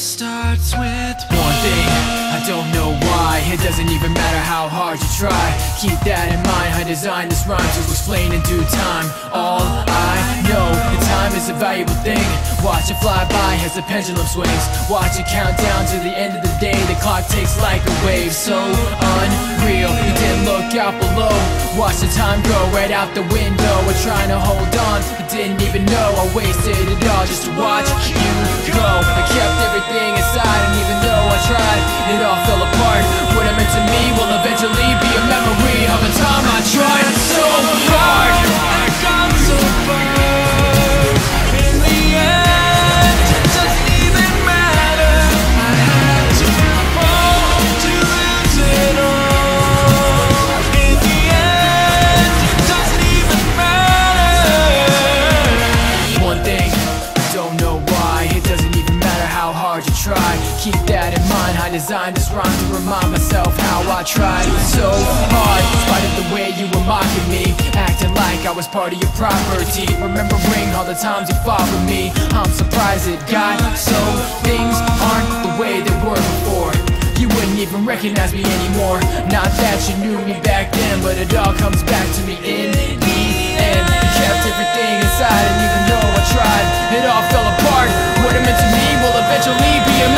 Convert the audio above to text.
starts with one thing, I don't know why. It doesn't even matter how hard you try. Keep that in mind, I designed this rhyme to explain in due time. All I know, the time is a valuable thing. Watch it fly by as the pendulum swings. Watch it count down to the end of the day. The clock takes like a wave, so unreal. You didn't look out below. Watch the time go right out the window. We're trying to hold on, I didn't even know I wasted it all just to watch you go. I kept everything inside, and even though I tried, it all fell apart. What it meant to me will eventually be a memory of the time I tried so hard. I got so far. In the end, it doesn't even matter. I had to fall to lose it all. In the end, it doesn't even matter. One thing, I don't know why. It doesn't even matter how hard you try. Keep that in mind, I designed this rhyme to remind myself how I tried so hard. In spite of the way you were mocking me, acting like I was part of your property. Remembering all the times you fought with me, I'm surprised it got so. Things aren't the way they were before. You wouldn't even recognize me anymore. Not that you knew me back then, but it all comes back to me in the end. You kept everything inside, and even though I tried, it all fell apart. What it meant to me will eventually be a